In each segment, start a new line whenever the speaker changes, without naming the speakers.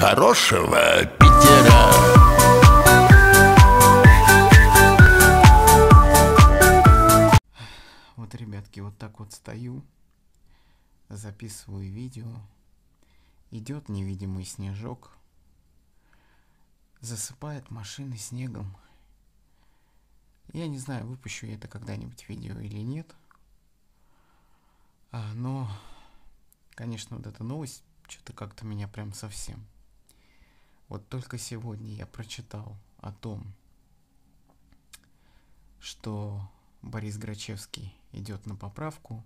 хорошего Питера.
Вот, ребятки, вот так вот стою, записываю видео, идет невидимый снежок, засыпает машины снегом. Я не знаю, выпущу я это когда-нибудь видео или нет, но, конечно, вот эта новость что-то как-то меня прям совсем. Вот только сегодня я прочитал о том, что Борис Грачевский идет на поправку,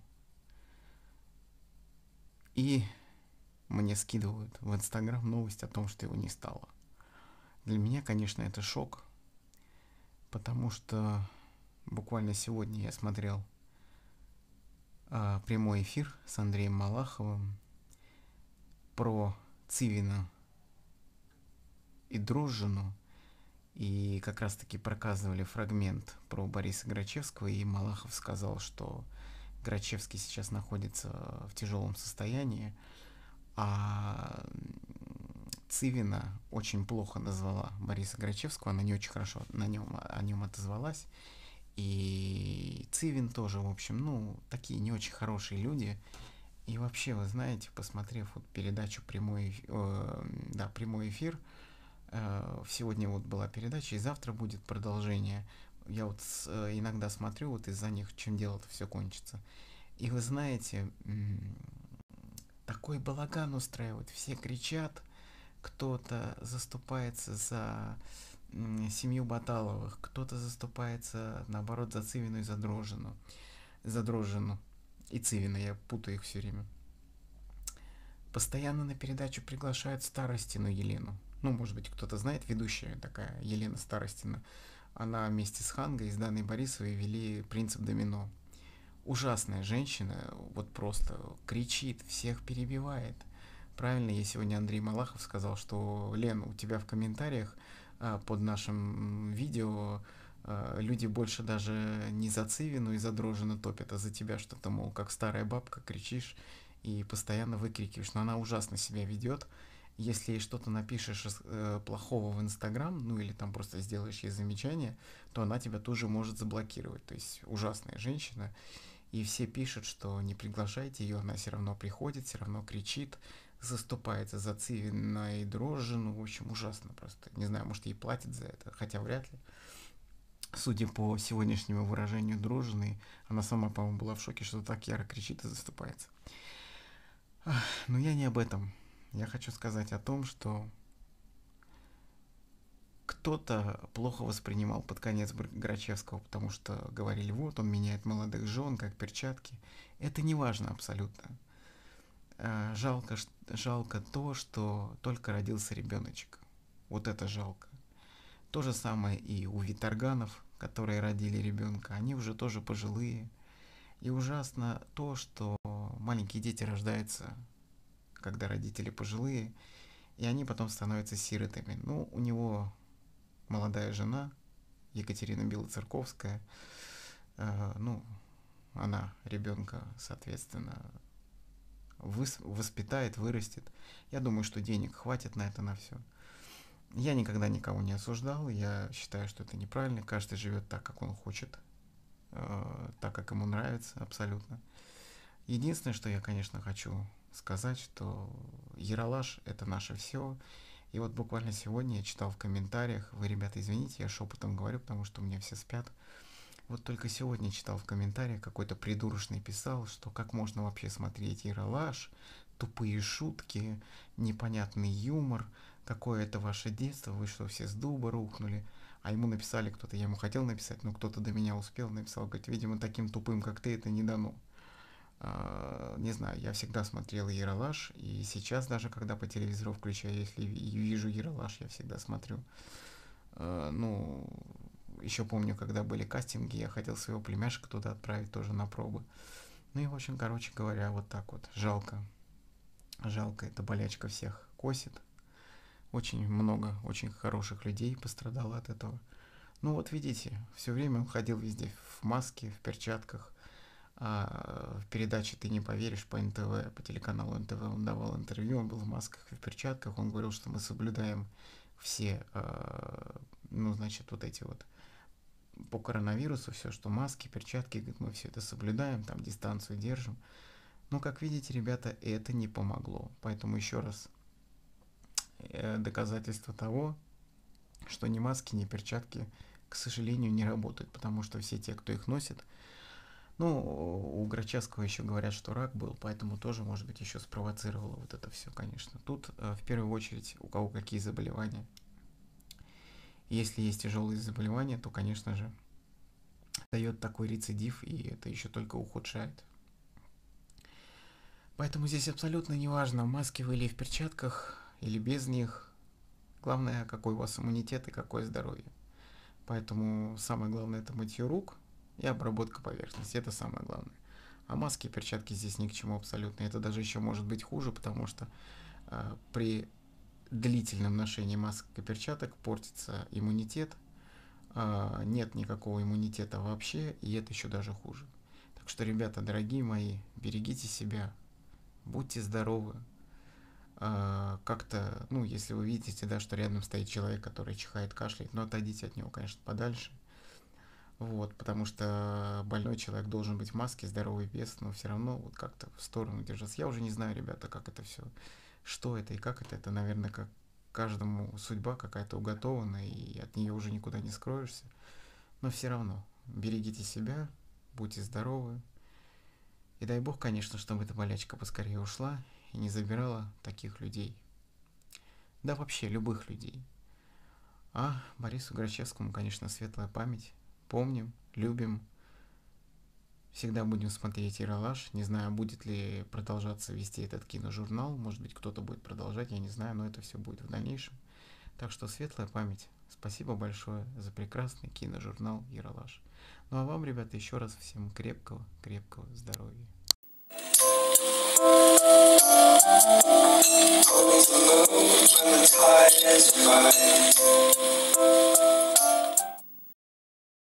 и мне скидывают в Инстаграм новость о том, что его не стало. Для меня, конечно, это шок, потому что буквально сегодня я смотрел прямой эфир с Андреем Малаховым про Цивина и Дрожжину, и как раз-таки показывали фрагмент про Бориса Грачевского, и Малахов сказал, что Грачевский сейчас находится в тяжелом состоянии, а Цивина очень плохо назвала Бориса Грачевского, она не очень хорошо о нем отозвалась, и Цивин тоже, в общем, такие не очень хорошие люди. И вообще, вы знаете, посмотрев вот передачу прямой эфир, сегодня вот была передача, и завтра будет продолжение. Я вот иногда смотрю, вот из-за них, чем дело-то все кончится. И вы знаете, такой балаган устраивают, все кричат, кто-то заступается за семью Баталовых, кто-то заступается, наоборот, за Цивину и за Дрожжину и Цивина, я путаю их все время. Постоянно на передачу приглашают Старостину Елену. Может быть, кто-то знает, ведущая такая Елена Старостина. Она вместе с Хангой и с Даной Борисовой вели «Принцип домино». Ужасная женщина, вот просто кричит, всех перебивает. Правильно, я сегодня Андрей Малахов сказал, что, Лен, у тебя в комментариях под нашим видео люди больше даже не за Цивину и за Дрожжину топят, а за тебя что-то, мол, как старая бабка кричишь и постоянно выкрикиваешь. Но она ужасно себя ведет. Если ей что-то напишешь плохого в Инстаграм, или там просто сделаешь ей замечание, то она тебя тоже может заблокировать. То есть ужасная женщина. И все пишут, что не приглашайте ее, она все равно приходит, все равно кричит, заступается за Цивина и Дрожжину. В общем, ужасно просто. Не знаю, может, ей платят за это, хотя вряд ли. Судя по сегодняшнему выражению Дрожжиной, она сама, по-моему, была в шоке, что так яро кричит и заступается. Но я не об этом. Я хочу сказать о том, что кто-то плохо воспринимал под конец Грачевского, потому что говорили, вот он меняет молодых жен, как перчатки. Это не важно абсолютно. Жалко то, что только родился ребеночек. Вот это жалко. То же самое и у Виторганов, которые родили ребенка. Они уже тоже пожилые. И ужасно то, что маленькие дети рождаются, когда родители пожилые, и они потом становятся сиротами. У него молодая жена, Екатерина Белоцерковская, она ребенка, соответственно, воспитает, вырастет. Я думаю, что денег хватит на это, на все. Я никогда никого не осуждал, я считаю, что это неправильно. Каждый живет так, как он хочет, так, как ему нравится, абсолютно. Единственное, что я, конечно, хочу сказать, что Ералаш — это наше все. И вот буквально сегодня я читал в комментариях, вы, ребята, извините, я шепотом говорю, потому что у меня все спят. Вот только сегодня читал в комментариях, какой-то придурочный писал, что как можно вообще смотреть Ералаш, тупые шутки, непонятный юмор, какое это ваше детство, вы что, все с дуба рухнули. А ему написали кто-то, я ему хотел написать, но кто-то до меня успел, написал, говорит, видимо, таким тупым, как ты, это не дано. Не знаю, я всегда смотрел Ералаш, и сейчас даже, когда по телевизору включаю, если вижу Ералаш, я всегда смотрю. Еще помню, когда были кастинги, я хотел своего племяшка туда отправить тоже на пробы. И, в общем, короче говоря, вот так вот. Жалко, эта болячка всех косит. Очень много очень хороших людей пострадало от этого. Вот видите, все время он ходил везде в маске, в перчатках. В передаче «Ты не поверишь» по НТВ, по телеканалу НТВ он давал интервью, он был в масках и в перчатках, он говорил, что мы соблюдаем все, ну, значит, вот эти вот по коронавирусу, все, что маски, перчатки, говорит, мы все это соблюдаем, там дистанцию держим. Но, как видите, ребята, это не помогло. Поэтому еще раз, доказательство того, что ни маски, ни перчатки, к сожалению, не работают, потому что все те, кто их носит, ну, у Грачевского еще говорят, что рак был, поэтому тоже, может быть, еще спровоцировало вот это все, конечно. Тут в первую очередь у кого какие заболевания. Если есть тяжелые заболевания, то, конечно же, дает такой рецидив, и это еще только ухудшает. Поэтому здесь абсолютно не важно, в маске вы или в перчатках, или без них. Главное, какой у вас иммунитет и какое здоровье. Поэтому самое главное это мытье рук и обработка поверхности. Это самое главное. А маски и перчатки здесь ни к чему абсолютно. Это даже еще может быть хуже, потому что при длительном ношении масок и перчаток портится иммунитет. Нет никакого иммунитета вообще, и это еще даже хуже. Так что, ребята, дорогие мои, берегите себя, будьте здоровы. Как-то, ну, если вы видите, да, что рядом стоит человек, который чихает, кашляет, но отойдите от него, конечно, подальше. Вот, потому что больной человек должен быть в маске, здоровый без, но все равно вот как-то в сторону держаться. Я уже не знаю, ребята, как это все, что это и как это. Это, наверное, как каждому судьба какая-то уготована, и от нее уже никуда не скроешься. Но все равно, берегите себя, будьте здоровы. И дай бог, конечно, чтобы эта болячка поскорее ушла и не забирала таких людей. Да вообще, любых людей. А Борису Грачевскому, конечно, светлая память. Помним, любим. Всегда будем смотреть «Ералаш». Не знаю, будет ли продолжаться вести этот киножурнал. Может быть, кто-то будет продолжать, я не знаю, но это все будет в дальнейшем. Так что светлая память. Спасибо большое за прекрасный киножурнал «Ералаш». Ну а вам, ребята, еще раз всем крепкого, крепкого здоровья.